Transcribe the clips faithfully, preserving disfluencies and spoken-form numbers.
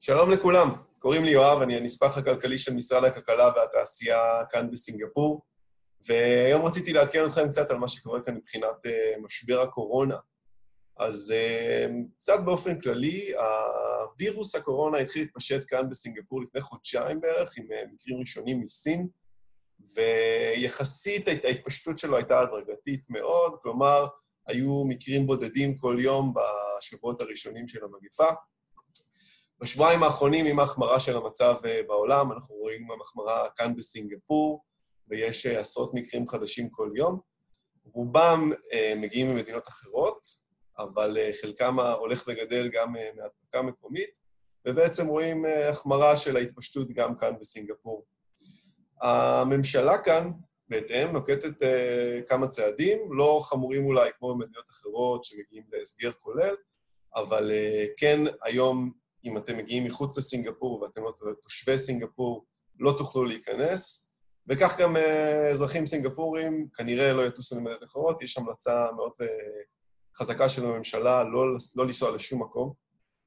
שלום לכולם, קוראים לי יואב, אני הנספח הכלכלי של משרד הכלכלה והתעשייה כאן בסינגפור, והיום רציתי לעדכן אתכם קצת על מה שקורה כאן מבחינת uh, משבר הקורונה. אז uh, קצת באופן כללי, הווירוס הקורונה התחיל להתפשט כאן בסינגפור לפני חודשיים בערך, עם uh, מקרים ראשונים מסין, ויחסית ההתפשטות שלו הייתה הדרגתית מאוד, כלומר, היו מקרים בודדים כל יום בשבועות הראשונים של המגפה. בשבועיים האחרונים, עם ההחמרה של המצב בעולם, אנחנו רואים המחמרה כאן בסינגפור, ויש עשרות מקרים חדשים כל יום. רובם מגיעים ממדינות אחרות, אבל חלקם הולך וגדל גם מהדבקה מקומית, ובעצם רואים החמרה של ההתפשטות גם כאן בסינגפור. הממשלה כאן, בהתאם, נוקטת כמה צעדים, לא חמורים אולי כמו במדינות אחרות שמגיעים להסגר כולל, אבל כן היום, אם אתם מגיעים מחוץ לסינגפור ואתם לא תושבי סינגפור, לא תוכלו להיכנס, וכך גם אזרחים סינגפורים כנראה לא יטוסו למדינות אחרות, יש המלצה מאוד חזקה של הממשלה לא, לא לנסוע לשום מקום.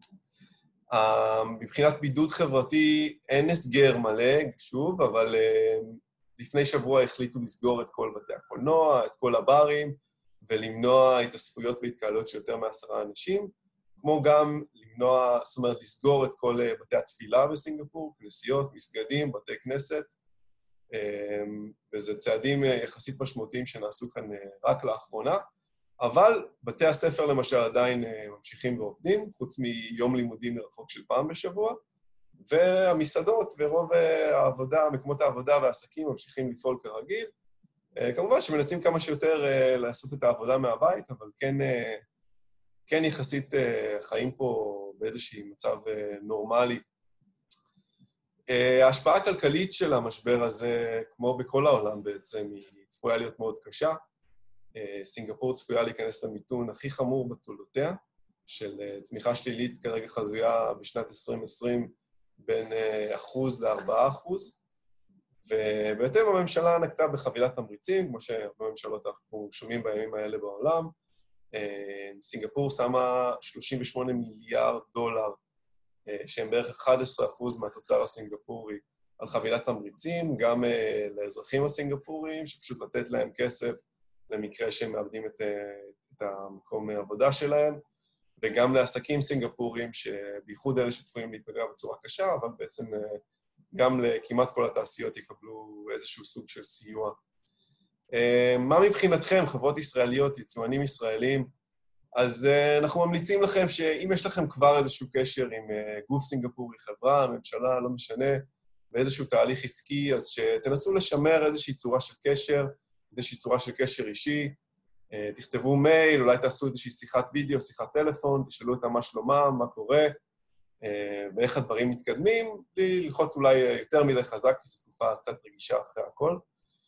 מבחינת בידוד חברתי אין הסגר מלא, שוב, אבל לפני שבוע החליטו לסגור את כל בתי הקולנוע, את כל הברים, ולמנוע התאספויות והתקהלויות של יותר מעשרה אנשים, כמו גם למנוע, זאת אומרת, לסגור את כל בתי התפילה בסינגפור, כנסיות, מסגדים, בתי כנסת, וזה צעדים יחסית משמעותיים שנעשו כאן רק לאחרונה, אבל בתי הספר למשל עדיין ממשיכים ועובדים, חוץ מיום לימודים מרחוק של פעם בשבוע, והמסעדות ורוב העבודה, מקומות העבודה והעסקים ממשיכים לפעול כרגיל. כמובן שמנסים כמה שיותר לעשות את העבודה מהבית, אבל כן, כן יחסית חיים פה באיזשהו מצב נורמלי. ההשפעה הכלכלית של המשבר הזה, כמו בכל העולם בעצם, היא צפויה להיות מאוד קשה. סינגפור צפויה להיכנס למיתון הכי חמור בתולדותיה, של צמיחה שלילית כרגע חזויה בשנת עשרים עשרים בין אחוז לארבעה אחוז, ובהתאם הממשלה נקטה בחבילת תמריצים, כמו שבממשלות אנחנו שומעים בימים האלה בעולם. סינגפור שמה שלושים ושמונה מיליארד דולר, שהם בערך אחד עשר אחוז מהתוצר הסינגפורי, על חבילת תמריצים, גם לאזרחים הסינגפוריים, שפשוט לתת להם כסף למקרה שהם מאבדים את, את המקום העבודה שלהם, וגם לעסקים סינגפוריים, שבייחוד אלה שצפויים להתפגע בצורה קשה, אבל בעצם גם לכמעט כל התעשיות יקבלו איזשהו סוג של סיוע. מה מבחינתכם, חברות ישראליות, יצואנים ישראלים? אז אנחנו ממליצים לכם שאם יש לכם כבר איזשהו קשר עם גוף סינגפורי, חברה, ממשלה, לא משנה, באיזשהו תהליך עסקי, אז שתנסו לשמר איזושהי צורה של קשר, איזושהי צורה של קשר אישי, תכתבו מייל, אולי תעשו איזושהי שיחת וידאו, שיחת טלפון, תשאלו אותם מה שלומם, מה קורה, ואיך הדברים מתקדמים, ללחוץ אולי יותר מדי חזק, כי זו תקופה קצת רגישה אחרי הכל.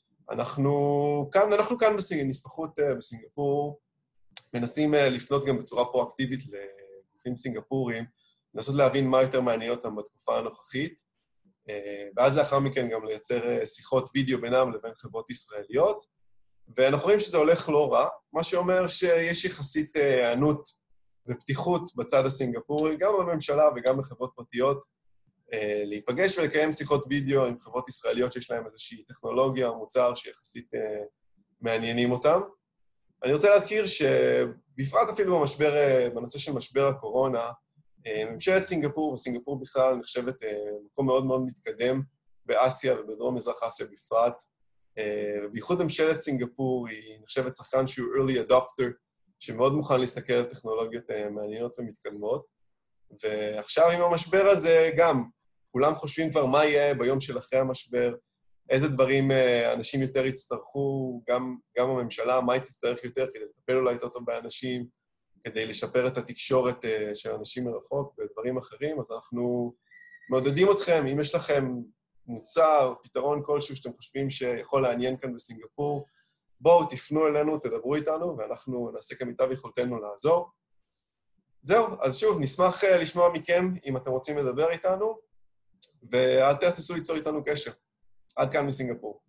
אנחנו כאן, אנחנו כאן בנספחות בסינגפור, מנסים לפנות גם בצורה פרואקטיבית לגופים סינגפוריים, לנסות להבין מה יותר מעניין אותם בתקופה הנוכחית, ואז לאחר מכן גם לייצר שיחות וידאו בינם לבין חברות ישראליות, ואנחנו רואים שזה הולך לא רע, מה שאומר שיש יחסית הענות ופתיחות בצד הסינגפורי, גם בממשלה וגם בחברות פרטיות, להיפגש ולקיים שיחות וידאו עם חברות ישראליות שיש להן איזושהי טכנולוגיה או מוצר שיחסית מעניינים אותם. אני רוצה להזכיר שבפרט אפילו במשבר, בנושא של משבר הקורונה, ממשלת סינגפור וסינגפור בכלל נחשבת מקום מאוד מאוד מתקדם באסיה ובדרום מזרח אסיה בפרט. ובייחוד ממשלת סינגפור היא נחשבת שחקן שהוא early adopter, שמאוד מוכן להסתכל על טכנולוגיות מעניינות ומתקדמות. ועכשיו עם המשבר הזה גם, כולם חושבים כבר מה יהיה ביום של אחרי המשבר, איזה דברים אנשים יותר יצטרכו, גם, גם הממשלה, מה היא תצטרך יותר כדי לטפל אולי יותר טוב באנשים, כדי לשפר את התקשורת של אנשים מרחוק ודברים אחרים. אז אנחנו מעודדים אתכם, אם יש לכם מוצר, פתרון כלשהו שאתם חושבים שיכול לעניין כאן בסינגפור, בואו תפנו אלינו, תדברו איתנו, ואנחנו נעשה כמיטב יכולתנו לעזור. זהו, אז שוב, נשמח לשמוע מכם אם אתם רוצים לדבר איתנו, ואל תהססו ליצור איתנו קשר. עד כאן מסינגפור.